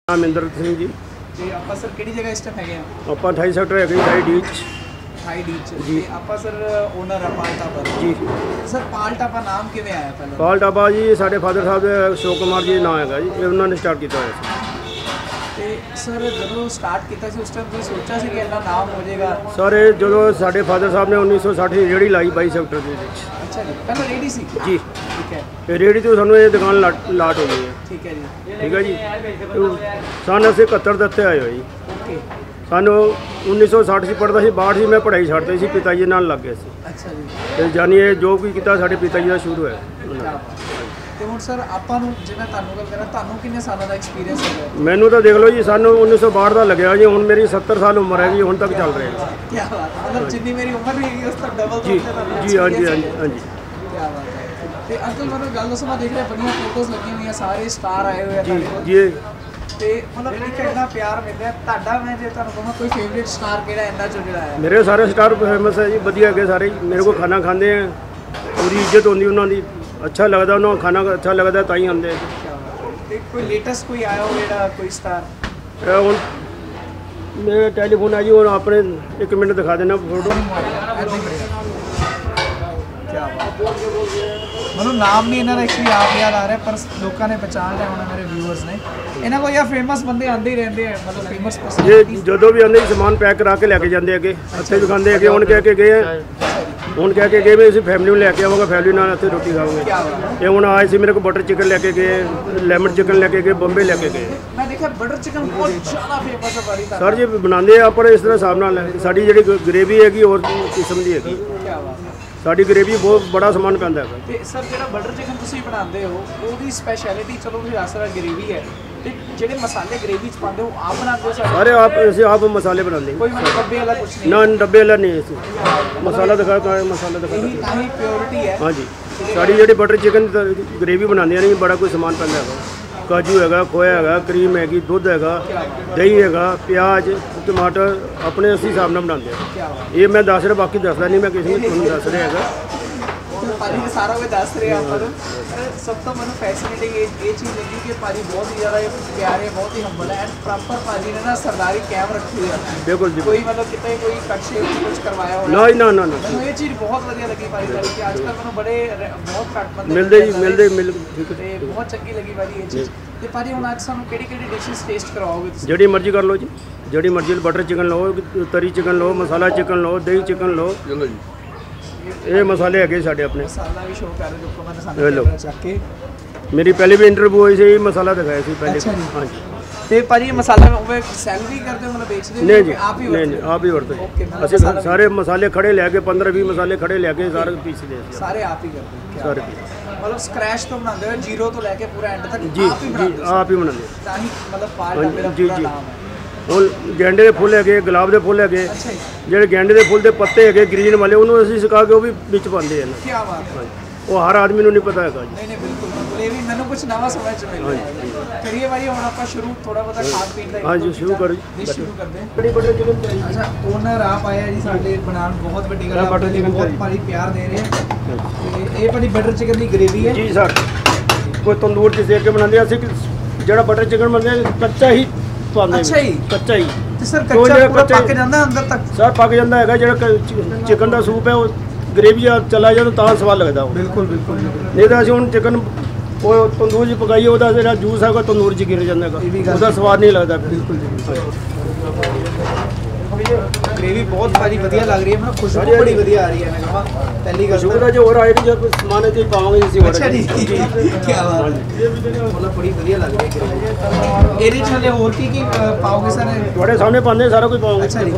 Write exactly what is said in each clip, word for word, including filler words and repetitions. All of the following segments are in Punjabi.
नाम इंद्र सिंह जी। ਤੇ ਆਪਾਂ ਸਰ ਕਿਹੜੀ ਜਗ੍ਹਾ ਇਸ ਟਾਈਮ ਹੈਗੇ ਆ? ਆਪਾਂ अठाई ਸੈਕਟਰ ਹੈਗੇ ਅਠਾਈ ਡੀ ਚ। ਅਠਾਈ ਡੀ ਚ ਜੀ। ਆਪਾਂ ਸਰ ਓਨਰ ਆ ਪਾਲ ਢਾਬਾ ਜੀ। ਸਰ ਪਾਲ ਢਾਬਾ ਨਾਮ ਕਿਵੇਂ ਆਇਆ ਪਹਿਲਾਂ? ਪਾਲ ਢਾਬਾ ਜੀ ਸਾਡੇ ਫਾਦਰ ਸਾਹਿਬ ਦੇ ਅਸ਼ੋਕ ਕੁਮਾਰ ਜੀ ਨਾਮ ਹੈਗਾ ਜੀ, ਇਹ ਉਹਨਾਂ ਨੇ ਸਟਾਰਟ ਕੀਤਾ ਹੋਇਆ ਸੀ। ਤੇ ਸਰ ਜਦੋਂ ਸਟਾਰਟ ਕੀਤਾ ਸੀ ਉਸ ਟਾਈਮ ਤੁਸੀਂ ਸੋਚਿਆ ਸੀ ਕਿ ਇੰਨਾ ਨਾਮ ਹੋ ਜਾਏਗਾ? ਸਰ ਇਹ ਜਦੋਂ ਸਾਡੇ ਫਾਦਰ ਸਾਹਿਬ ਨੇ ਉੱਨੀ ਸੌ ਸੱਠ ਦੀ ਰੇਹੜੀ ਲਾਈ ਬਾਈ ਸੈਕਟਰ ਦੇ ਵਿੱਚ। ਅੱਛਾ ਜੀ, ਪਹਿਲਾਂ ਰੇਹੜੀ ਸੀ ਜੀ। ਠੀਕ ਹੈ। ਇਹ ਰੇਹੜੀ ਤੋਂ ਸਾਨੂੰ ਇਹ ਦੁਕਾਨ ਲਾਟ ਲਾਟ ਹੋ ਗਈ ਹੈ। ਠੀਕ ਹੈ ਜੀ। ਠੀਕ ਹੈ ਜੀ। ਸਨ ਅਸੀਂ ਇਕਹੱਤਰ ਦੇ ਉੱਤੇ ਆਏ ਹੋਏ ਜੀ। ਓਕੇ। ਸਾਨੂੰ ਉੱਨੀ ਸੌ ਸੱਠ 'ਚ ਪੜ੍ਹਦਾ ਸੀ, ਬਾਹਠ ਸੀ ਮੈਂ ਪੜ੍ਹਾਈ ਛੱਡਤੀ ਸੀ, ਪਿਤਾ ਜੀ ਨਾਲ ਲੱਗ ਗਏ ਸੀ। ਅੱਛਾ ਜੀ। ਤੇ ਜਾਨੀ ਇਹ ਜੋ ਵੀ ਕੀਤਾ ਸਾਡੇ ਪਿਤਾ ਜੀ ਦਾ ਸ਼ੁਰੂ ਹੋਇਆ। ਤੇ ਹੁਣ ਸਰ ਆਪਾਂ ਨੂੰ ਜਿਵੇਂ ਤੁਹਾਨੂੰ ਗੱਲ ਕਰਾਂ, ਤੁਹਾਨੂੰ ਕਿੰਨੇ ਸਾਲਾਂ ਦਾ ਐਕਸਪੀਰੀਅੰਸ ਹੋ ਗਿਆ? ਮੈਨੂੰ ਤਾਂ ਦੇਖ ਲਓ ਜੀ, ਸਾਨੂੰ ਉੱਨੀ ਸੌ ਬਾਹਠ ਦਾ ਲੱਗਿਆ ਜੀ, ਹੁਣ ਮੇਰੀ ਸੱਤਰ ਸਾਲ ਉਮਰ ਹੈ ਜੀ, ਹੁਣ ਤੱਕ ਚੱਲ ਰਿਹਾ ਹੈ। ਕੀ ਬਾਤ ਹੈ, ਮਤਲਬ ਜਿੰਨੀ ਮੇਰੀ ਉਮਰ ਵੀ ਹੈਗੀ ਉਸ ਤੋਂ ਡਬਲ ਜੀ ਜੀ ਹਾਂਜੀ ਹਾਂਜੀ ਹਾਂਜੀ। ਕੀ ਬਾਤ ਹੈ। ਤੇ ਅੰਕਲ ਮੈਨੂੰ ਗੱਲ ਦੱਸੋ, ਮੈਂ ਦੇਖ ਰਿਹਾ ਬੜੀਆਂ ਫੋਟੋਜ਼ ਲੱਗੀਆਂ ਹੋਈਆਂ, ਸਾਰੇ ਸਟਾਰ ਆਏ ਹੋਏ ਆ ਜੀ ਜੀ। ਤੇ ਮਤਲਬ ਇੱਕ ਇੰਨਾ ਪਿਆਰ ਮਿਲਿਆ ਤੁਹਾਡਾ। ਮੈਂ ਜੇ ਤੁਹਾਨੂੰ ਕਹਾਂ ਕੋਈ ਫੇਵਰੇਟ ਸਟਾਰ ਕਿਹੜਾ ਇੰਨਾ ਚੋਂ ਜਿਹੜਾ ਹੈ? ਮੇਰੇ ਸਾਰੇ ਸਟਾਰ ਫੇਮਸ ਹੈ ਜੀ, ਵਧੀਆ ਹੈਗੇ ਸਾਰੇ। ਮੇਰੇ ਕੋਲ ਖਾਣਾ ਖਾਂਦੇ ਆ, ਪੂਰੀ ਇੱਜ਼ਤ ਹੁੰਦੀ ਉਹਨਾਂ ਦੀ, ਅੱਛਾ ਲੱਗਦਾ ਉਹਨਾਂ ਨੂੰ ਖਾਣਾ, ਅੱਛਾ ਲੱਗਦਾ ਤਾਂ ਹੀ ਆਉਂਦੇ। ਤੇ ਕੋਈ ਲੇਟੈਸਟ ਕੋਈ ਆਇਆ ਹੋ ਜਿਹੜਾ ਕੋਈ ਸਟਾਰ? ਹੁਣ ਮੇਰੇ ਟੈਲੀਫੋਨ ਹੈ ਜੀ, ਹੁਣ ਆਪਣੇ ਇੱਕ ਮਿੰਟ ਦਿਖਾ ਦੇਣਾ ਫੋਟੋ। ਮੈਨੂੰ ਨਾਮ ਨਹੀਂ ਇਹਨਾਂ ਦਾ ਐਕਚੁਅਲੀ ਆਪ ਯਾਦ ਆ ਰਿਹਾ, ਪਰ ਲੋਕਾਂ ਨੇ ਪਛਾਣ ਲਿਆ ਹੋਣਾ, ਮੇਰੇ ਵਿਊਅਰਸ ਨੇ। ਇਹਨਾਂ ਕੋਲ ਯਾਰ ਫੇਮਸ ਬੰਦੇ ਆਉਂਦੇ ਹੀ ਰਹਿੰਦੇ ਆ, ਮਤਲਬ ਫੇਮਸ ਪਰਸਨ ਜਦੋਂ ਵੀ ਆਉਂਦੇ ਸਮਾਨ ਪੈਕ ਕਰਾ ਕੇ ਲੈ ਕੇ ਜਾਂਦੇ ਅੱਗੇ, ਇੱਥੇ ਵੀ ਖਾਂਦੇ ਅੱਗੇ। ਹੁਣ ਕਹਿ ਕੇ ਗਏ ਆ, ਹੁਣ ਕਹਿ ਕੇ ਗਏ ਵੀ ਅਸੀਂ ਫੈਮਿਲੀ ਨੂੰ ਲੈ ਕੇ ਆਵਾਂਗੇ, ਫੈਮਿਲੀ ਨਾਲ ਇੱਥੇ ਰੋਟੀ ਖਾਵਾਂਗੇ। ਇਹ ਹੁਣ ਆਏ ਸੀ ਮੇਰੇ ਕੋਲ ਬਟਰ ਚਿਕਨ ਲੈ ਕੇ ਗਏ, ਲੈਮਨ ਚਿਕਨ ਲੈ ਕੇ ਗਏ, ਬੰਬੇ ਲੈ ਕੇ ਗਏ। ਮੈਂ ਦੇਖਿਆ ਬਟਰ ਚਿਕਨ ਬਹੁਤ ਜ਼ਿਆਦਾ ਫੇਮਸ ਹੈ ਬਾਰੀ ਦਾ। ਸਰ ਜੀ ਬਣਾਉਂਦੇ ਆ ਪਰ ਇਸ ਤਰ੍ਹਾਂ ਹਿਸਾਬ ਨਾਲ, ਸਾਡੀ ਜਿਹੜੀ ਗ੍ਰੇਵੀ ਹੈਗੀ ਹੋਰ ਕਿਸਮ ਦੀ ਹੈਗੀ। ਸਾਡੀ ਗ੍ਰੇਵੀ ਬਹੁਤ ਬੜਾ ਸਮਾਨ ਪੈਂਦਾ ਹੈਗਾ। ਤੇ ਸਰ ਜਿਹੜਾ ਬਟਰ ਚਿਕਨ ਤੁਸੀਂ ਬਣਾਉਂਦੇ ਹੋ ਉਹਦੀ ਸਪੈਸ਼ਲਿਟੀ, ਚਲੋ ਤੁਸੀਂ ਦੱਸ ਰਹੇ ਗ੍ਰੇਵੀ ਹੈ, ਤੇ ਜਿਹੜੇ ਮਸਾਲੇ ਗ੍ਰੇਵੀ 'ਚ ਪਾਉਂਦੇ ਹੋ ਆਪ ਬਣਾਉਂਦੇ ਹੋ? ਸਾਰੇ ਆਪ, ਅਸੀਂ ਆਪ ਮਸਾਲੇ ਬਣਾਉਂਦੇ। ਕੋਈ ਮਤਲਬ ਡੱਬੇ ਵਾਲਾ ਕੁਝ ਨਹੀਂ? ਨਾ ਡੱਬੇ ਵਾਲਾ ਨਹੀਂ, ਅਸੀਂ ਮਸਾਲਾ ਦਿਖਾ ਕੇ ਮਸਾਲਾ ਦਿਖਾ ਇਹੀ ਤਾਂ ਹੀ ਪਿਓਰਿਟੀ ਹੈ। ਹਾਂਜੀ। ਸਾਡੀ ਜਿਹੜੀ ਬਟਰ ਚਿਕਨ ਗ੍ਰੇਵੀ ਬਣਾਉਂਦੀਆਂ ਨੇ ਬੜਾ ਕੋਈ ਸਮਾਨ ਪੈਂਦਾ ਹੈਗਾ। ਕਾਜੂ ਹੈਗਾ, ਖੋਇਆ ਹੈਗਾ, ਕਰੀਮ ਹੈਗੀ, ਦੁੱਧ ਹੈਗਾ, ਦਹੀਂ ਹੈਗਾ, ਪਿਆਜ਼, ਟਮਾਟਰ, ਆਪਣੇ ਅਸੀਂ ਹਿਸਾਬ ਨਾਲ ਬਣਾਉਂਦੇ ਹਾਂ। ਇਹ ਮੈਂ ਦੱਸ ਰਿਹਾ, ਬਾਕੀ ਦੱਸਦਾ ਨਹੀਂ ਮੈਂ, ਕਿਸੇ ਨੂੰ ਤੁਹਾਨੂੰ ਦੱਸ ਰਿਹਾ ਹੈਗਾ। ਭਾਜੀ ਸਾਰਾ ਕੁਝ ਦੱਸ ਰਹੇ ਆਪਾਂ ਨੂੰ। ਸਭ ਤੋਂ ਮੈਨੂੰ ਫੈਸਿਨੇਟਿੰਗ ਇਹ ਇਹ ਚੀਜ਼ ਲੱਗੀ ਕਿ ਭਾਜੀ ਬਹੁਤ ਹੀ ਜ਼ਿਆਦਾ ਪਿਆਰੇ, ਬਹੁਤ ਹੀ ਹੰਬਲ ਹੈ, ਐਂਡ ਪ੍ਰੋਪਰ ਭਾਜੀ ਨੇ ਨਾ ਸਰਦਾਰੀ ਕੈਮ ਰੱਖੀ ਹੋਈ ਹੈ। ਬਿਲਕੁਲ ਜੀ। ਕੋਈ ਮਤਲਬ ਕਿਤੇ ਕੋਈ ਕੱਟ ਸ਼ੇਪ ਕੁਝ ਕਰਵਾਇਆ ਹੋਣਾ? ਨਾ ਨਾ ਨਾ। ਮੈਨੂੰ ਇਹ ਚੀਜ਼ ਬਹੁਤ ਵਧੀਆ ਲੱਗੀ ਭਾਜੀ ਦਾ, ਕਿ ਅੱਜ ਕੱਲ੍ਹ ਮੈਨੂੰ ਬੜੇ ਬਹੁਤ ਘੱਟ ਬੰਦੇ ਮਿਲਦੇ ਜੀ, ਮਿਲਦੇ ਮਿਲ ਤੇ ਬਹੁਤ ਚੰਗੀ ਲੱਗੀ ਭਾਜੀ ਇਹ ਚੀਜ਼। ਤੇ ਭਾਜੀ ਹੁਣ ਅੱਜ ਸਾਨੂੰ ਕਿਹੜੀ ਕਿਹੜੀ ਡਿਸ਼ਿਸ ਟੇਸਟ ਕਰਵਾਓਗੇ ਤੁਸੀਂ? ਜਿਹੜੀ ਮਰਜ਼ੀ ਕਰ ਲਓ ਜੀ, ਜਿਹੜੀ ਮਰਜ਼ੀ। ਬਟਰ ਚਿਕਨ ਲਓ, ਤਰੀ ਚਿਕਨ ਲਓ, ਮਸਾਲਾ ਚਿਕਨ ਲਓ, ਦਹੀਂ ਚਿਕਨ ਲਓ। ਚਲੋ ਜੀ, ਇਹ ਮਸਾਲੇ ਹੈਗੇ ਸਾਡੇ ਆਪਣੇ। ਮਸਾਲਾ ਵੀ ਸ਼ੋਅ ਕਰ ਰਹੇ ਦੇਖੋ, ਮੈਂ ਸਾਨੂੰ ਚੱਕ ਕੇ। ਮੇਰੀ ਪਹਿਲੇ ਵੀ ਇੰਟਰਵਿਊ ਹੋਈ ਸੀ, ਮਸਾਲਾ ਦਿਖਾਇਆ ਸੀ ਪਹਿਲੇ। ਹਾਂਜੀ। ਤੇ ਭਾਜੀ ਮਸਾਲਾ ਉਹ ਸੈਲ ਵੀ ਕਰਦੇ ਹੋ, ਮਤਲਬ ਵੇਚਦੇ ਹੋ? ਨਹੀਂ ਜੀ, ਆਪ ਹੀ ਨਹੀਂ ਨਹੀਂ, ਆਪ ਹੀ ਵਰਤਦੇ। ਅਸੀਂ ਸਾਰੇ ਮਸਾਲੇ ਖੜੇ ਲੈ ਕੇ ਪੰਦਰਾਂ ਵੀਹ ਮਸਾਲੇ ਖੜੇ ਲੈ ਕੇ ਸਾਰੇ ਪੀਸਦੇ ਹਾਂ। ਸਾਰੇ ਆਪ ਹੀ ਕਰਦੇ ਸਾਰੇ ਮਤਲਬ ਸਕ੍ਰੈਚ ਤੋਂ ਬਣਾਉਂਦੇ ਹੋ, ਜ਼ੀਰੋ ਤੋਂ ਲੈ ਕੇ ਪੂਰਾ ਐਂਡ ਤੱਕ ਜੀ ਆਪ ਹੀ ਬਣਾਉਂਦੇ ਜੀ, ਆਪ ਹੀ ਬਣਾਉਂਦੇ। ਤਾਂ ਹੀ ਮਤਲਬ ਪਾਲ ਢਾਬੇ ਦਾ ਪੂਰਾ ਨਾਮ ਹੈ। ਹੁਣ ਗੈਂਡੇ ਦੇ ਫੁੱਲ ਹੈਗੇ, ਗੁਲਾਬ ਦੇ ਫੁੱਲ ਹੈਗੇ। ਅੱਛਾ ਜੀ। ਜਿਹੜੇ ਗੈਂਡੇ ਦੇ ਫੁੱਲ ਦੇ ਪੱਤੇ ਹੈਗੇ ਗ੍ਰੀਨ ਵਾਲੇ, ਉਹਨੂੰ ਅਸੀਂ ਸੁਕਾ ਕੇ ਉਹ ਵੀ ਵਿੱਚ ਪਾਉਂਦੇ ਹਨ। ਕੀ ਬਾਤ ਹੈ। ਉਹ ਹਰ ਆਦਮੀ ਨੂੰ ਨਹੀਂ ਪਤਾ ਹੈਗਾ ਜੀ। ਨਹੀਂ ਨਹੀਂ, ਬਿਲਕੁਲ ਬਿਲਕੁਲ, ਇਹ ਵੀ ਮੈਨੂੰ ਕੁਝ ਨਵਾਂ ਸਮਝ ਚ ਮਿਲਿਆ। ਕਰੀਏ ਭਾਈ ਹੁਣ ਆਪਾਂ ਸ਼ੁਰੂ ਥੋੜਾ ਬਹੁਤਾ ਖਾਣ ਪੀਣ ਦਾ। ਹਾਂਜੀ ਸ਼ੁਰੂ ਕਰੋ ਜੀ, ਸ਼ੁਰੂ ਕਰਦੇ ਹਾਂ। ਬੜੀ ਬਟਰ ਚਿਕਨ। ਅੱਛਾ, ਓਨਰ ਆਪ ਆਇਆ ਜੀ ਸਾਡੇ ਬਣਾਉਣ, ਬਹੁਤ ਵੱਡੀ ਗੱਲ ਹੈ, ਬਟਰ ਚਿਕਨ ਬਹੁਤ ਭਾਰੀ ਪਿਆਰ ਦੇ ਰਹੇ ਆ। ਤੇ ਇਹ ਭਾਜੀ ਬਟਰ ਚਿਕਨ ਦੀ ਗ੍ਰੇਵੀ ਹੈ ਜੀ ਸਰ। ਕੋਈ ਤੰਦੂਰ 'ਚ ਸੇਕ ਕੇ ਬਣਾਉਂਦੇ, ਅਸੀਂ ਜਿਹੜਾ ਬਟਰ ਚਿਕਨ ਬਣਾਉਂਦੇ ਕੱਚਾ ਹੀ ਪਾਉਂਦੇ। ਅੱਛਾ ਜੀ, ਕੱਚਾ ਹੀ। ਤੇ ਸਰ ਕੱਚਾ ਪੂਰਾ ਪੱਕ ਜਾਂਦਾ ਅੰਦਰ ਤੱਕ? ਸਰ ਪੱਕ ਜਾਂਦਾ ਹੈਗਾ, ਜਿਹੜਾ ਚਿਕਨ ਦਾ ਸੂਪ ਹੈ ਉਹ ਗ੍ਰੇਵੀ ਆ ਚਲਾ ਜਾਂਦਾ ਤਾਂ ਸਵਾਦ ਲੱਗਦਾ ਉਹ। ਬਿਲਕੁਲ ਬਿਲਕੁਲ। ਨਹੀਂ ਤਾਂ ਅਸੀਂ ਹੁਣ ਚਿਕਨ ਉਹ ਤੰਦੂਰ 'ਚ ਪਕਾਈਏ, ਉਹਦਾ ਜਿਹੜਾ ਜੂਸ ਹੈਗਾ ਤੰਦੂਰ 'ਚ ਗਿਰ ਜਾਂਦਾ ਹੈਗਾ, ਉਹਦਾ ਸਵਾਦ ਨਹੀਂ ਲੱਗਦਾ। ਬਿਲਕੁਲ ਗ੍ਰੇਵੀ ਬਹੁਤ ਭਾਰੀ ਵਧੀਆ ਲੱਗ ਰਹੀ ਹੈ, ਮੈਨੂੰ ਖੁਸ਼ਬੂ ਬੜੀ ਵਧੀਆ ਆ ਰਹੀ ਹੈ। ਮੈਂ ਕਹਾਂ ਪਹਿਲੀ ਗੱਲ ਸ਼ੁਕਰ ਹੈ ਜੋ ਹੋਰ ਆਏਗੀ, ਜਦ ਸਮਾਨ ਇੱਥੇ ਪਾਵਾਂਗੇ ਅਸੀਂ। ਅੱਛਾ ਜੀ, ਕੀ ਬਾਤ ਹੈ, ਮਤਲਬ ਬੜੀ ਵਧੀਆ ਲੱਗ ਰਹੀ ਹੈ। ਇਹਦੇ 'ਚ ਹਲੇ ਹੋਰ ਕੀ ਕੀ ਪਾਓਗੇ ਸਰ? ਤੁਹਾਡੇ ਸਾਹਮਣੇ ਪਾਉਂਦੇ, ਸਾਰਾ ਕੁਝ ਪਾਵਾਂਗੇ। ਅੱਛਾ ਜੀ।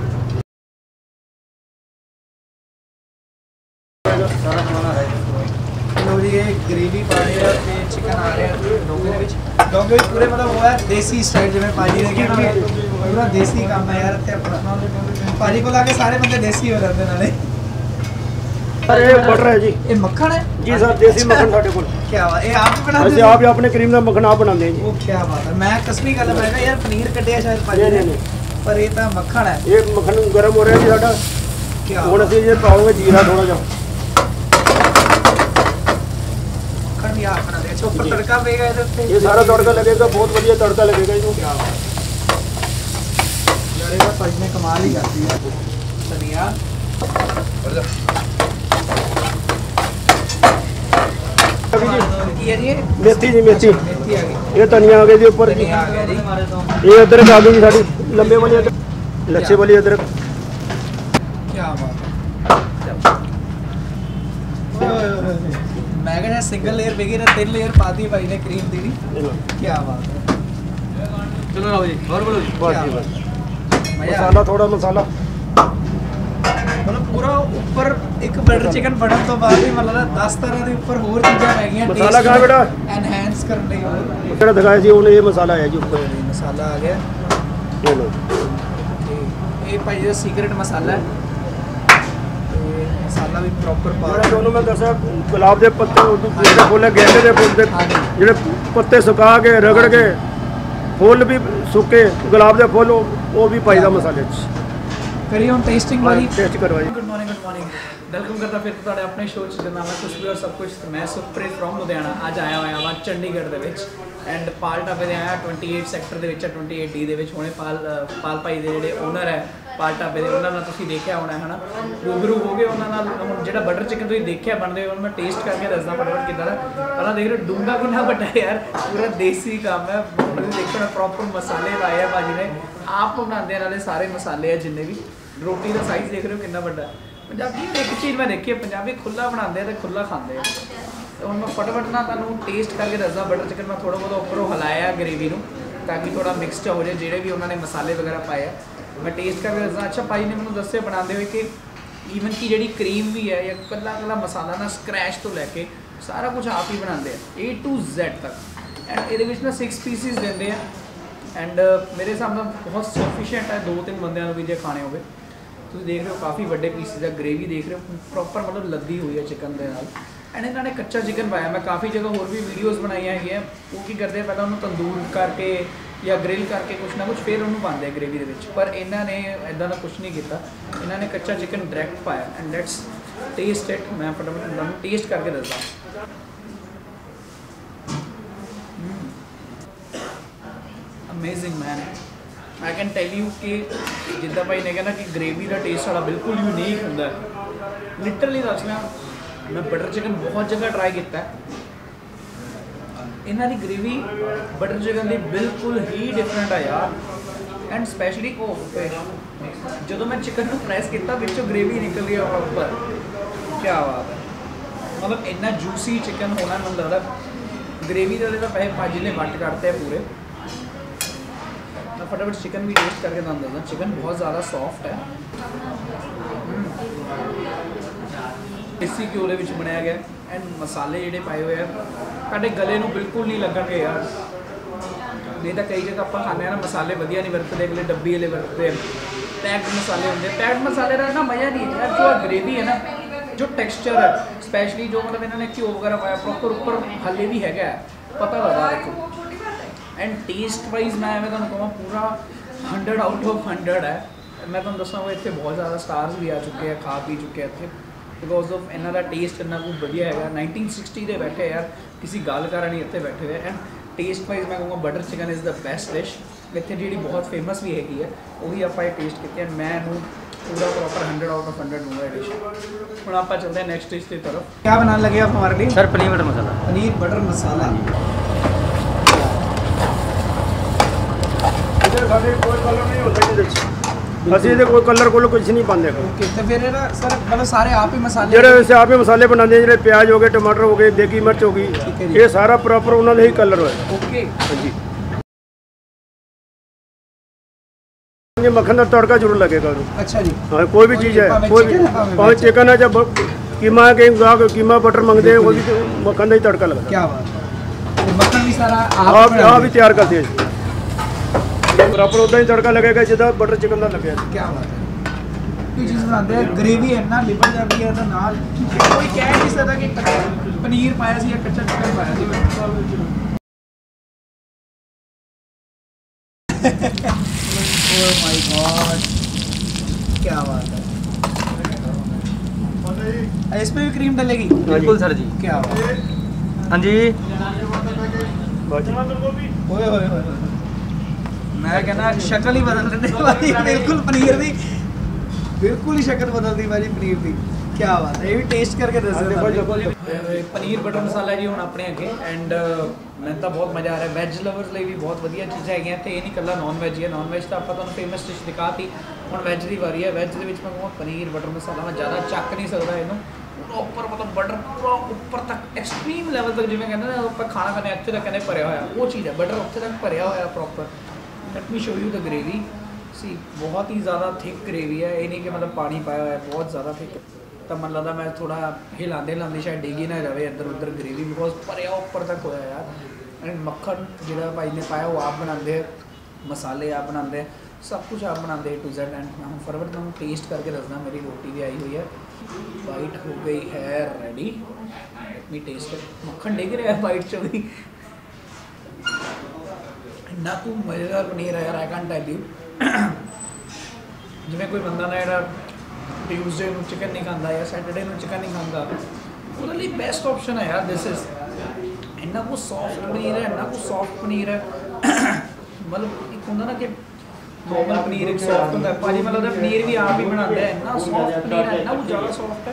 ਲੋ ਜੀ, ਇਹ ਗ੍ਰੇਵੀ ਪਾ ਰਹੇ ਆ ਤੇ ਚਿਕਨ ਆ ਰਿਹਾ ਡੋਗੇ ਦੇ ਵਿੱਚ। ਡੋਗੇ ਪੂਰੇ ਮਤਲਬ ਉਹ ਹੈ ਦੇਸੀ ਸਟਾਈਲ, ਜਿਵੇਂ ਭਾਜੀ ਨੇ ਕਿਹਾ ਨਾ ਪੂਰਾ ਦੇਸੀ ਕੰਮ ਹੈ ਯਾਰ। ਤੇ ਆਪਣਾ ਭਾਜੀ ਕੋਲ ਆ ਕੇ ਸਾਰੇ ਬੰਦੇ ਦੇਸੀ ਹੋ ਜਾਂਦੇ ਨਾਲੇ। ਸਰ ਇਹ ਬਟਰ ਹੈ ਜੀ। ਇਹ ਮੱਖਣ ਹੈ ਜੀ ਸਰ, ਦੇਸੀ ਮੱਖਣ ਸਾਡੇ ਕੋਲ। ਕੀ ਬਾਤ, ਇਹ ਆਪ ਬਣਾਉਂਦੇ? ਅਸੀਂ ਆਪ ਹੀ ਆਪਣੇ ਕਰੀਮ ਦਾ ਮੱਖਣ ਆਪ ਬਣਾਉਂਦੇ ਹਾਂ ਜੀ। ਉਹ ਕੀ ਬਾਤ ਹੈ, ਮੈਂ ਕਸਮੀ ਗੱਲ ਮੈਂ ਕਿਹਾ ਯਾਰ ਪਨੀਰ ਕੱਢਿਆ ਸ਼ਾਇਦ ਭਾਜੀ ਨੇ, ਪਰ ਇਹ ਤਾਂ ਮੱਖਣ ਹੈ। ਇਹ ਮੱਖਣ ਗਰਮ ਹੋ ਰਿਹਾ ਜੀ ਸਾਡਾ। ਕੀ ਹੁਣ ਅਸੀਂ ਇਹ ਪਾਵਾਂਗੇ ਜੀਰਾ ਥੋੜਾ ਜਿਹਾ। ਮੱਖਣ ਵੀ ਆਪ ਬਣਾਉਂਦੇ। ਅੱਛਾ, प्रॉपर तड़का पेगा इधर पे ये सारा तड़का लगेगा, बहुत बढ़िया तड़का लगेगा इसको। क्या बात यार, ये सच में कमाल ही करती है। धनिया ये मेथी जी, मेथी मेथी आ गई, ये धनिया आ गई जी ऊपर, धनिया आ गया जी, ये अदरक आ गई जी साड़ी लंबे वाली अदरक, लच्छे वाली अदरक। क्या बात मैं कहना सिंगल लेयर बेगी ना तीन लेयर पाती भाई ने क्रीम दी। क्या बात है, चलो आओ जी और बोलो जी। बस जी बस, मजा मसाला थोड़ा मसाला मतलब पूरा ऊपर एक बटर चिकन बनने तो बाद ही मतलब दस तरह के ऊपर और चीज़ां हैगियां मसाला कहाँ बेटा एनहांस करने लई और ਜਿਹੜਾ ਦਿਖਾਇਆ ਸੀ ਉਹਨੇ, ਇਹ ਮਸਾਲਾ ਹੈ ਜੀ ਉੱਪਰ। मसाला आ गया ਇਹ ਲਓ ये भाई जो सीक्रेट मसाला है, ਤੇ ਮਸਾਲਾ ਵੀ ਪ੍ਰੋਪਰ ਪਾ ਜਿਹੜਾ ਤੁਹਾਨੂੰ ਮੈਂ ਦੱਸਿਆ ਗੁਲਾਬ ਦੇ ਪੱਤੇ ਜਿਹੜੇ ਫੁੱਲ ਗੇਂਦੇ ਦੇ ਫੁੱਲ ਦੇ ਜਿਹੜੇ ਪੱਤੇ ਸੁਕਾ ਕੇ ਰਗੜ ਕੇ ਫੁੱਲ ਵੀ ਸੁੱਕੇ ਗੁਲਾਬ ਦੇ ਫੁੱਲ ਉਹ ਵੀ ਪਾਈਦਾ ਮਸਾਲੇ 'ਚ। ਕਰੀ ਹੁਣ ਟੇਸਟਿੰਗ ਵਾਲੀ ਟੇਸਟ ਕਰਵਾਈ। Good morning good morning welcome करता फिर ਤੁਹਾਡੇ ਆਪਣੇ ਸ਼ੋਅ 'ਚ ਜਿੰਨਾ ਮੈਂ ਕੁਝ ਵੀ ਔਰ ਸਭ ਕੁਝ ਤੇ ਮੈਂ ਸੁਪਰੀਤ ਫਰੋਮ ਲੁਧਿਆਣਾ ਅੱਜ ਆਇਆ ਹੋਇਆ ਵਾਂ ਚੰਡੀਗੜ੍ਹ ਦੇ ਵਿੱਚ ਐਂਡ ਪਾਲ ਢਾਬੇ ਦੇ ਆਇਆ ਅਠਾਈ ਸੈਕਟਰ ਦੇ ਵਿੱਚ ਅਠਾਈ ਡੀ ਦੇ ਵਿੱਚ ਹੁਣੇ ਪਾਲ ਪਾਲ ਭਾਈ ਦੇ ਜਿਹੜੇ ਓਨਰ ਹੈ ਪਾਲ ਢਾਬੇ ਦੇ, ਉਹਨਾਂ ਨਾਲ ਤੁਸੀਂ ਦੇਖਿਆ ਹੋਣਾ ਹੈ ਨਾ, ਰੂਬਰੂ ਹੋ ਗਏ ਉਹਨਾਂ ਨਾਲ। ਹੁਣ ਜਿਹੜਾ ਬਟਰ ਚਿਕਨ ਤੁਸੀਂ ਦੇਖਿਆ ਬਣਦੇ ਹੋਏ ਮੈਂ ਟੇਸਟ ਕਰਕੇ ਦੱਸਦਾ ਫਟਾਫਟ ਕਿੱਦਾਂ ਦਾ। ਪਹਿਲਾਂ ਦੇਖ ਰਹੇ ਡੂੰਗਾ ਕਿੰਨਾ ਵੱਡਾ ਯਾਰ, ਪੂਰਾ ਦੇਸੀ ਕੰਮ ਹੈ। ਤੁਸੀਂ ਦੇਖੋ ਪ੍ਰੋਪਰ ਮਸਾਲੇ ਲਾਏ ਆ ਭਾਜੀ ਨੇ, ਆਪ ਬਣਾਉਂਦੇ ਆ ਨਾਲੇ ਸਾਰੇ ਮਸਾਲੇ ਆ ਜਿੰਨੇ ਵੀ। ਰੋਟੀ ਦਾ ਸਾਈਜ਼ ਦੇਖ ਰਹੇ ਹੋ ਕਿੰਨਾ ਵੱਡਾ। ਪੰਜਾਬੀ ਇੱਕ ਚੀਜ਼ ਮੈਂ ਦੇਖੀ ਹੈ, ਪੰਜਾਬੀ ਖੁੱਲਾ ਬਣਾਉਂਦੇ ਆ ਤੇ ਖੁੱਲਾ ਖਾਂਦੇ ਆ। ਤੇ ਹੁਣ ਮੈਂ ਫਟਾਫਟ ਨਾ ਤੁਹਾਨੂੰ ਟੇਸਟ ਕਰਕੇ ਦੱਸਦਾ। ਬਟਰ ਚਿਕਨ ਮੈਂ ਥੋੜਾ ਬਹੁਤਾ ਉੱਪਰੋਂ ਹਲਾਇਆ ਗ੍ਰੇਵੀ ਨੂੰ ਤਾਂ ਕਿ ਥੋੜਾ ਮਿਕਸਡ ਹੋ ਜਾਏ ਜਿਹੜੇ ਵੀ ਉਹਨਾਂ ਨੇ ਮਸਾਲੇ ਵਗੈਰਾ ਪਾਏ ਆ। ਮੈਂ ਟੇਸਟ ਕਰਕੇ ਦੱਸਦਾ। ਅੱਛਾ ਭਾਈ ਨੇ ਮੈਨੂੰ ਦੱਸਿਆ ਬਣਾਉਂਦੇ ਹੋਏ ਕਿ ਈਵਨ ਕਿ ਜਿਹੜੀ ਕਰੀਮ ਵੀ ਹੈ ਜਾਂ ਕੱਲਾ ਕੱਲਾ ਮਸਾਲਾ ਨਾ ਸਕ੍ਰੈਚ ਤੋਂ ਲੈ ਕੇ ਸਾਰਾ ਕੁਝ ਆਪ ਹੀ ਬਣਾਉਂਦੇ ਆ ਏ ਟੂ ਜ਼ੈਡ ਤੱਕ। ਐਂਡ ਇਹਦੇ ਵਿੱਚ ਨਾ ਸਿਕਸ ਪੀਸਿਸ ਦਿੰਦੇ ਆ ਐਂਡ ਮੇਰੇ ਹਿਸਾਬ ਨਾਲ ਬਹੁਤ ਸਫੀਸ਼ੀਐਂਟ ਹੈ ਦੋ ਤਿੰਨ ਬੰਦਿਆਂ ਨੂੰ ਵੀ ਜੇ ਖਾਣੇ ਹੋਵੇ। ਤੁਸੀਂ ਦੇਖ ਰਹੇ ਹੋ ਕਾਫੀ ਵੱਡੇ ਪੀਸਿਸ ਆ, ਗ੍ਰੇਵੀ ਦੇਖ ਰਹੇ ਹੋ ਪ੍ਰੋਪਰ ਮਤਲਬ ਲੱਦੀ ਹੋਈ ਹੈ ਚਿਕਨ ਦੇ ਨਾਲ। ਐਂਡ ਇਹਨਾਂ ਨੇ ਕੱਚਾ ਚਿਕਨ ਪਾਇਆ। ਮੈਂ ਕਾਫੀ ਜਗ੍ਹਾ ਹੋਰ ਵੀ ਵੀਡੀਓਜ਼ ਬਣਾਈਆਂ ਹੈਗੀਆਂ। ਉਹ ਕੀ ਕਰਦੇ ਪਹਿਲਾਂ ਉਹਨੂੰ ਤੰਦੂਰ ਕਰਕੇ ਜਾਂ ਗ੍ਰਿਲ ਕਰਕੇ ਕੁਛ ਨਾ ਕੁਛ ਫਿਰ ਉਹਨੂੰ ਪਾਉਂਦੇ ਆ ਗ੍ਰੇਵੀ ਦੇ ਵਿੱਚ, ਪਰ ਇਹਨਾਂ ਨੇ ਇਦਾਂ ਦਾ ਕੁਛ ਨਹੀਂ ਕੀਤਾ। ਇਹਨਾਂ ਨੇ ਕੱਚਾ ਚਿਕਨ ਡਾਇਰੈਕਟ ਪਾਇਆ ਐਂਡ ਲੈਟਸ ਟੇਸਟ ਇਟ। ਮੈਂ ਫਟਾਫਟ ਤੁਹਾਨੂੰ ਟੇਸਟ ਕਰਕੇ ਦੱਸਦਾ। Amazing man, I can tell you ਕਿ ਜਿੱਦਾਂ ਭਾਈ ਨੇ ਕਹਿੰਦਾ ਕਿ ਗ੍ਰੇਵੀ ਦਾ ਟੇਸਟ ਸਾਡਾ ਬਿਲਕੁਲ ਯੂਨੀਕ ਹੁੰਦਾ ਹੈ। ਲਿਟਰਲੀ ਦੱਸ ਰਿਹਾ, ਮੈਂ ਬਟਰ ਚਿਕਨ ਬਹੁਤ ਜਗ੍ਹਾ ਟਰਾਈ ਕੀਤਾ। ਇਹਨਾਂ ਦੀ ਗ੍ਰੇਵੀ ਬਟਰ ਚਿਕਨ ਦੀ ਬਿਲਕੁਲ ਹੀ ਡਿਫਰੈਂਟ ਆ ਯਾਰ। ਐਂਡ ਸਪੈਸ਼ਲੀ ਉਹ ਜਦੋਂ ਮੈਂ ਚਿਕਨ ਨੂੰ ਪ੍ਰੈਸ ਕੀਤਾ ਵਿੱਚੋਂ ਗ੍ਰੇਵੀ ਨਿਕਲ ਗਈ ਪ੍ਰੋਪਰ। ਕੀ ਬਾਤ ਹੈ, ਮਤਲਬ ਇੰਨਾ ਜੂਸੀ ਚਿਕਨ ਹੋਣਾ ਮੈਨੂੰ ਲੱਗਦਾ। ਗ੍ਰੇਵੀ ਦੇ ਤਾਂ ਪੈਸੇ ਭਾਜੀ ਨੇ ਵੱਟ ਕੱਢਤੇ ਪੂਰੇ। मैं फटाफट चिकन भी टेस्ट करके नाम देता। चिकन बहुत ज़्यादा सॉफ्ट है, देसी घ्यो के बनाया गया एंड मसाले जोड़े पाए हुए हैं साढ़े गले में बिल्कुल नहीं लगणगे यार। नहीं तो कई जगह आप खाने ना मसाले वधिया नहीं वरतते, अगले डब्बी वाले वरतते पैक्ड मसाले होंगे। पैक्ड मसाले का ना मज़ा नहीं है। जो ग्रेवी है ना, जो टैक्सचर है स्पैशली जो मतलब इन्होंने घ्यो वगैरह पाया प्रॉपर ऊपर हले भी है पता लगा देखो। एंड टेस्ट वाइज मैं मैं तुहानूं कहां पूरा हंड्रेड आउट ऑफ हंड्रेड है। मैं तुहानूं दसांगा इत्थे बहुत ज़्यादा स्टार्स भी आ चुके हैं, खा पी चुके हैं इत्थे बिकॉज ऑफ इन्हां दा टेस्ट इन्ना कुछ वधिया है। नाइनटीन सिक्सटी दे बैठे यार, किसी गल कारण नहीं इत्थे बैठे हुए। एंड टेस्ट वाइज मैं कहूँगा butter chicken is the best dish. इत्थे जिहड़ी बहुत फेमस भी हैगी है वही आपां टेस्ट की एंड मैं इहनूं पूरा proper hundred out of hundred दूंगा डिश। हुण आपां चलते हैं नेक्स्ट डिश की तरफ। क्या बनाने लगे आप हमारे लिए? Sir paneer butter masala. Paneer butter masala. ਸਾਡੇ ਕੋਈ ਕਲਰ ਨਹੀਂ ਹੁੰਦਾ ਇਹਦੇ ਵਿੱਚ। ਅਸੀਂ ਇਹਦੇ ਕੋਈ ਕਲਰ ਕੋਲ ਕੁਝ ਨਹੀਂ ਪਾਉਂਦੇ। ਓਕੇ, ਤੇ ਫਿਰ ਇਹਦਾ ਸਰ मतलब ਸਾਰੇ ਆਪ ਹੀ ਮਸਾਲੇ ਜਿਹੜੇ ਅਸੀਂ ਆਪ ਹੀ ਮਸਾਲੇ ਬਣਾਉਂਦੇ, ਜਿਹੜੇ ਪਿਆਜ਼ ਹੋ ਗਏ, ਟਮਾਟਰ ਹੋ ਗਏ, ਦੇਗੀ ਮਿਰਚ ਹੋ ਗਈ, ਇਹ ਸਾਰਾ ਪ੍ਰੋਪਰ ਉਹਨਾਂ ਦੇ ਹੀ ਕਲਰ ਹੋਏ। ਓਕੇ ਹਾਂਜੀ, ये मक्खन का तड़का जरूर लगेगा। अच्छा जी, हाँ कोई भी चीज़ है, कोई भी भावे चिकन है, जब कीमा कहीं गाँव कीमा बटर मांगते हैं वो भी मक्खन का ही तड़का लगता है। क्या बात है, मक्खन भी सारा आप यहाँ भी तैयार करते हैं प्रॉपर उदा ही तड़का लगेगा जिदा बटर चिकन का लगे। क्या बात है, कोई चीज़ बनाते हैं ग्रेवी इन्ना लिपट जाती है तो नाल कोई कह नहीं सकता कि पनीर पाया सी या कच्चा चिकन पाया सी। Oh my God, क्या बात है। इस पे भी क्रीम डलेगी? बिल्कुल सर जी। क्या बात है, हाँ जी ओए होए होए मैं कहना शक्ल ही बदल देने वाली बिल्कुल पनीर दी बिल्कुल ही शक्ल बदल दी भाजी पनीर दी क्या बात है ये भी टेस्ट करके दस पनीर बटर मसाला जी हुण अपने अगे एंड मैं तो बहुत मज़ा आ रहा है वैज लवर्स लिए भी बहुत वधिया चीज़ां हैगियां ते ये नहीं कल्ला नॉन वैज है नॉन वैज तो आप तुहानूं फेमस डिश दिखाती हुण वैज की वारी है वैज दे विच मैं कहूँ पनीर बटर मसाला मैं ज़्यादा चक नहीं सकता इनू उपर मतलब बटर पूरा उपर तक एक्सट्रीम लैवल तक जिवें कहते ना आप खाना खाने इत्थे तक कहने भरिया होया वो चीज़ है बटर उत्थे तक भरिया होया proper let me show you the gravy सी बहुत ही ज़्यादा थिक ग्रेवी है ये नहीं कि मतलब पानी पाया हुआ है बहुत ज़्यादा थिक तो मन लगता मैं थोड़ा हिलाते हिलाते शायद डिगी ना जाए इधर उधर ग्रेवी बिकॉज भरिया उपर तक होया यार एंड मक्खन जो भाई ने पाया वो आप बनाते मसाले आप बनाते सब कुछ आप बनाते टू जेड एंड मैं फरवर मैं टेस्ट करके दसना मेरी रोटी भी आई हुई है वाइट हो गई है रेडी लेट मी टेस्ट मक्खन डिग रहा है वाइट चो भी ना तू मज़ेदार पनीर है यार आई कैन टेल यू जिवें कोई बंदा ना यार ट्यूसडे ਨੂੰ चिकन नहीं खाता या सैटरडे ਨੂੰ चिकन नहीं खाता ਉਹਦੇ ਲਈ बेस्ट ऑप्शन है यार दिस इज इन्ना को सॉफ्ट पनीर है इन्ना को सॉफ्ट पनीर है मतलब एक होंगे ना कि नॉर्मल पनीर एक सॉफ्ट होता है भाजी मतलब पनीर भी आप ही बनाते हैं इन्ना सॉफ्ट पनीर है इन्ना वो ज़्यादा सॉफ्ट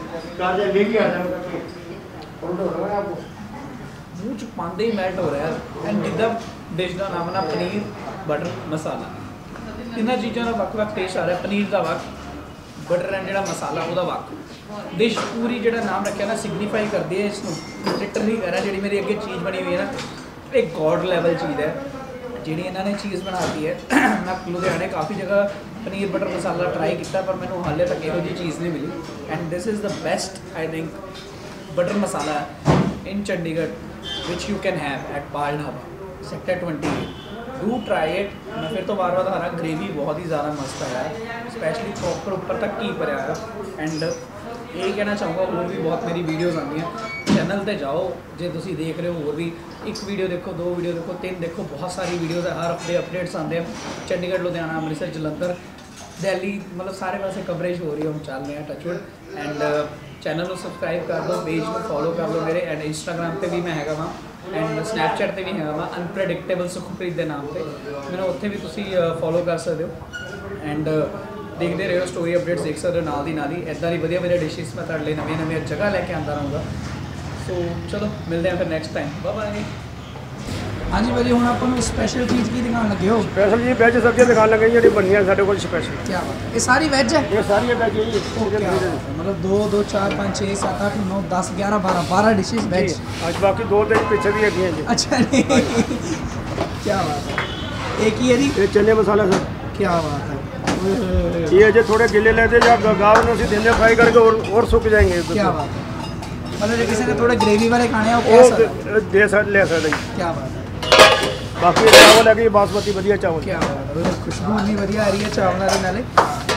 है मुँह च पाते ही मैल्ट हो रहा है एंड जिदा डिश का नाम है ना पनीर बटर मसाला इन्होंने चीज़ों का वक् वक् टेस्ट आ रहा है पनीर का वक् बटर एंड जो मसाला वो वक् डिश पूरी जो नाम रखा ना सिग्नीफाई करती है इसको लिटरली कह रहा जी मेरी अगे चीज़ बनी हुई है ना एक गॉड लैवल चीज़ है जी इन्होंने चीज़ बनाती है मैं लुधियाने काफ़ी जगह पनीर बटर मसाला ट्राई किया पर मैंने हाले तक यहो जी चीज़ नहीं मिली and this is the best I think butter masala in Chandigarh which you can have at Pal dhaba sector twenty do try it मैं फिर तो बार बार आ रहा ग्रेवी बहुत ही ज़्यादा मस्त है यार स्पेशली प्रॉपर ऊपर तक घी भरिया है एंड ये कहना चाहूँगा और भी बहुत मेरी वीडियोज़ आती हैं चैनल पर जाओ जो तुम देख रहे हो और भी एक वीडियो देखो दो वीडियो देखो तीन देखो बहुत सारी वीडियोज़ है हर हफ्ते अपडेट्स आते हैं चंडीगढ़ लुधियाना अमृतसर जलंधर दिल्ली मतलब सारे पासे कवरेज हो रही है हम चल रहे हैं टचवुड एंड चैनल को सबसक्राइब कर दो पेज को फॉलो कर लो मेरे एंड इंस्टाग्राम पर भी मैं हैगा वहाँ एंड स्नैपचैट पर भी हैगा वहाँ अनप्रैडिक्टेबल सुखप्रीत के नाम पर मैंने उत्थे भी तुसी फॉलो कर सकते हो एंड देखते रहो स्टोरी अपडेट्स देख सकते हो नाल दी नाल ही इदा की वधिया वधिया डिशेस मैं तुहाडे लई नवीं नवीं जगह लैके आंदा रहूँगा सो चलो मिलते हैं फिर नेक्स्ट टाइम बाय बाय हाँ जी भाजी हुण आपां नूं स्पैशल चीज़ की दिखाण लगे हो स्पेशल जी वेज सब्जियां दिखाण लगे जी बननियां साडे कोल स्पेशल क्या बात है ये सारी वेज है ये सारी वेज है जी मतलब दो दो चार पाँच छः सात आठ नौ दस ग्यारह बारह बारह डिशेज वेज आज बाकी दो दिन पीछे भी है जी अच्छा नहीं क्या बात है एक ही है जी ये चने मसाला सर क्या बात है ये अजय थोड़े गिले लेते जब गाँव में उसे दिन फ्राई करके और और सूख जाएंगे क्या बात है मतलब जो किसी ने थोड़े ग्रेवी वाले खाने हैं वो वो दे सकते ले सकते क्या बात है बाकी चावल है बासमती वधिया चावल क्या बात है खुशबू इतनी वधिया आ रही है चावलों के नाले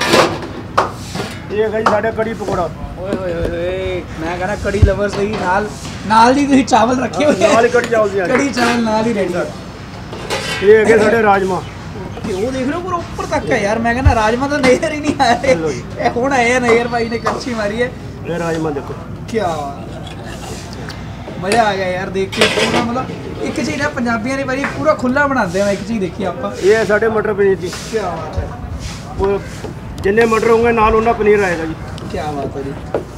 ये है जी साढ़े कड़ी पकौड़ा ओए ओए ओए मैं कहना कड़ी लवर्स ਲਈ ਨਾਲ ਨਾਲ ਦੀ ਤੁਸੀਂ ਚਾਵਲ ਰੱਖੇ ਹੋਏ ਨਾਲ ਹੀ ਕੜੀ ਚਾਵਲ ਦੀ ਕੜੀ ਚਾਵਲ ਨਾਲ ਹੀ ਰੈਡੀ ये है साढ़े राजमा ਉਹ ਦੇਖ ਲਓ ਪੂਰਾ ਉੱਪਰ ਤੱਕ ਹੈ ਯਾਰ ਮੈਂ ਕਹਿੰਦਾ ਰਾਜਮਾ ਤਾਂ ਨਜ਼ਰ ਹੀ ਨਹੀਂ ਆਇਆ ਇਹ ਹੁਣ ਆਇਆ ਨਜ਼ਰ ਭਾਈ ਨੇ ਕੜਛੀ ਮਾਰੀ ਹੈ ये राजमा देखो क्या मज़ा आ गया यार देख के पूरा मतलब एक चीज़ है पंजाबियों ने भाई पूरा खुला बनाते हैं एक चीज़ देखी आप ये साढ़े मटर पनीर जी क्या बात है वो जिन्ने मटर होंगे नाल उन्ना पनीर आएगा जी क्या बात है जी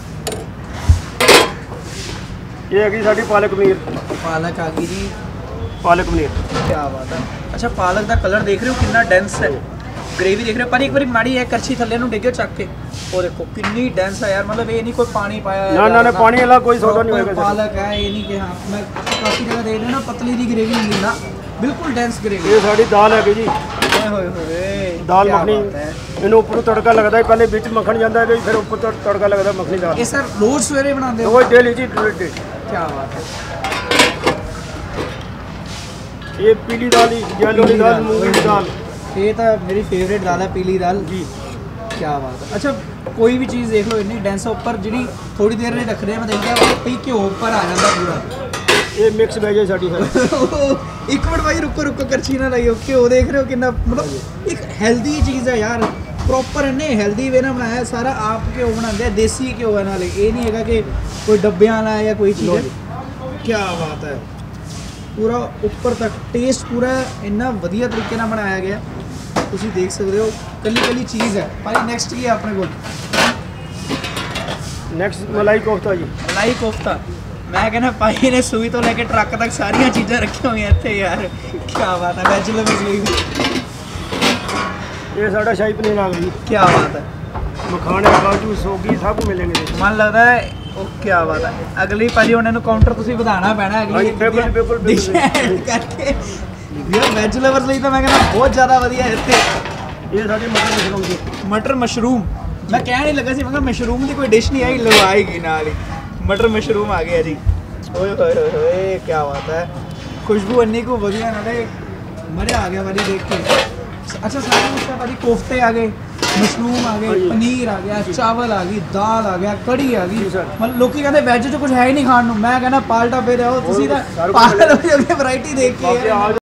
ये है साड़ी पालक पनीर पालक आ गई जी पालक पनीर क्या बात है अच्छा पालक का कलर देख रहे हो कितना डेंस है ग्रेवी देख रहे हो पर एक बार माड़ी है करछी थल्ले नूं डिगे चक के वो देखो कितनी डेंस है यार मतलब ये नहीं कोई पानी पाया ना ना ना पानी वाला कोई सौदा नहीं होगा पालक है ये नहीं कि हाँ मैं काफ़ी जगह देख रहा ना पतली दी ग्रेवी नहीं ना बिल्कुल डेंस ग्रेवी ये साड़ी दाल है जी दाल मखनी इन्हें ऊपर तड़का लगता है पहले बीच मक्खन जाता है फिर ऊपर तड़का लगता है मखनी दाल ये सर रोज सवेरे बनाते हो डेली जी डेली क्या बात है ये पीली दाल येलो दाल मूंग की दाल ये तो मेरी फेवरेट दाल है पीली दाल जी क्या बात है अच्छा कोई भी चीज़ देख लो इन्नी डेंस उपर जी थोड़ी देर नहीं रख रहे हैं मैं देखता आपे घ्यो उपर आ जाता पूरा ये मिक्स वेज है साड़ी एक मिनट भाई रुको रुको करछी ना लाइयो घ्यो देख रहे हो कितना मतलब एक हेल्दी चीज़ है यार प्रॉपर इन्ने हेल्दी वे ना बनाया सारा आप घ्यो बनाते हैं देसी घ्यो है नाले ये नहीं है कि कोई डब्बियां वाला या कोई चीज़ ਕੀ ਬਾਤ ਹੈ ਪੂਰਾ ਉੱਪਰ ਤੱਕ ਟੇਸਟ ਪੂਰਾ ਇੰਨਾ ਵਧੀਆ ਤਰੀਕੇ ਨਾਲ ਬਣਾਇਆ ਗਿਆ ਤੁਸੀਂ ਦੇਖ ਸਕਦੇ ਹੋ ਕੱਲੀ ਕੱਲੀ ਚੀਜ਼ ਹੈ ਭਾਈ ਨੈਕਸਟ ਕੀ ਹੈ ਆਪਣੇ ਕੋਲ ਨੈਕਸਟ ਮਲਾਈ ਕੋਫਤਾ ਜੀ ਮਲਾਈ ਕੋਫਤਾ ਮੈਂ ਕਹਿੰਦਾ ਭਾਈ ਨੇ ਸੂਈ ਤੋਂ ਲੈ ਕੇ ਟਰੱਕ ਤੱਕ ਸਾਰੀਆਂ ਚੀਜ਼ਾਂ ਰੱਖੀਆਂ ਹੋਈਆਂ ਇੱਥੇ ਯਾਰ ਕੀ ਬਾਤ ਹੈ ਵੈਜ ਲਵਰਸ ਲਈ ਇਹ ਸਾਡਾ ਸ਼ਾਹੀ ਪਨੀਰ ਆ ਗਿਆ ਜੀ ਕੀ ਬਾਤ ਹੈ ਮਖਾਣੇ ਕਾਜੂ ਸੋਗੀ ਸਭ ਕੁ ਮਿਲेंगे ਮਨ ਲੱਗਦਾ ਹੈ ਉਹ ਕੀ ਬਾਤ ਹੈ ਅਗਲੀ ਭਾਜੀ ਉਹਨਾਂ ਨੂੰ ਕਾਊਂਟਰ ਤੁਸੀਂ ਵਧਾਉਣਾ ਪੈਣਾ ਅਗਲੀ ਬਿਲਕੁਲ ਬਿਲਕੁਲ ਕਰਕੇ ਯਾਰ ਵੈਜ ਲਵਰਸ ਲਈ ਤਾਂ ਮੈਂ ਕਹਿੰਦਾ ਬਹੁਤ ਜ਼ਿਆਦਾ ਵਧੀਆ ਇੱਥੇ ਇਹ ਸਾਡੇ ਮਟਰ ਮਸ਼ਰੂਮ ਜੀ ਮਟਰ ਮਸ਼ਰੂਮ ਮੈਂ ਕਹਿਣ ਹੀ ਲੱਗਾ ਸੀ ਮੈਂ ਕਿਹਾ ਮਸ਼ਰੂਮ ਦੀ ਕੋਈ ਡਿਸ਼ ਨਹੀਂ ਆਈ ਲਵਾਏਗੀ ਨਾਲ ਹੀ ਮਟਰ ਮਸ਼ਰੂਮ ਆ ਗਿਆ ਜੀ ਓਏ ਹੋਏ ਹੋਏ ਹੋਏ ਕੀ ਬਾਤ ਹੈ ਖੁਸ਼ਬੂ ਇੰਨੀ ਕੋ ਵਧੀਆ ਨਾਲੇ ਮਜ਼ਾ ਆ ਗਿਆ ਵਾਲੀ ਦੇਖ ਕੇ अच्छा सारे उसका भाजी कोफ्ते आ गए मशरूम आ गए पनीर आ गया चावल आ गई दाल आ गया कड़ी आ गई मतलब लोग कहते वैज तो कुछ है ही नहीं खाने मैं कहना पाल ढाबे जाओ तुसी ता पाल वैरायटी देख के